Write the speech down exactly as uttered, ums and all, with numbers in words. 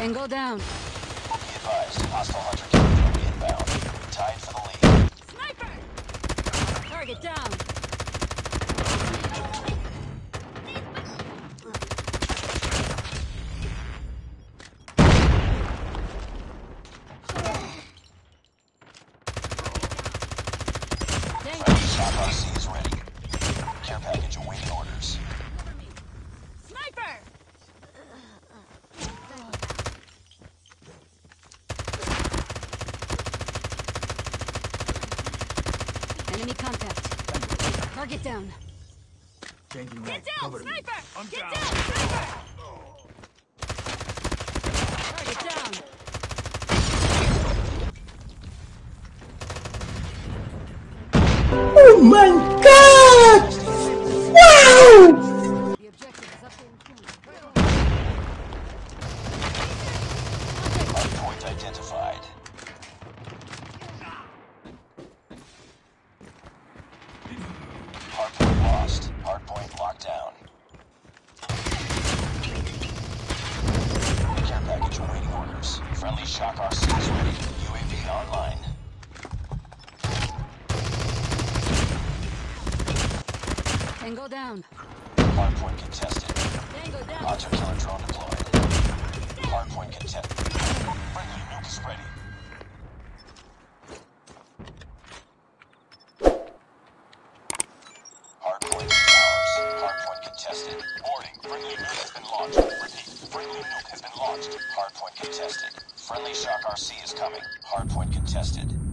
Tango down. Be advised, hostile hunter killer drone inbound. Tied for the lead. Sniper! Target down. Friendly Shock R C is ready. Care package awaiting orders. Sniper! Enemy contact. Target down. Changing Get mag. down, Cover me. sniper! I'm Get down. down, sniper! Target down. Oh my god! Wow! The objective is updating soon. Hardpoint identified. Hardpoint lost. Hardpoint locked down. Care package awaiting orders. Friendly Shock R C is ready. U A V online. Tango down. Hardpoint contested. Tango down. Hunter killer drone deployed. Hardpoint contested. Friendly nuke is ready. Hardpoint is ours. Hardpoint contested. Warning, friendly nuke has been launched. Repeat, friendly nuke has been launched. Hardpoint contested. Friendly Shock R C is coming. Hardpoint contested.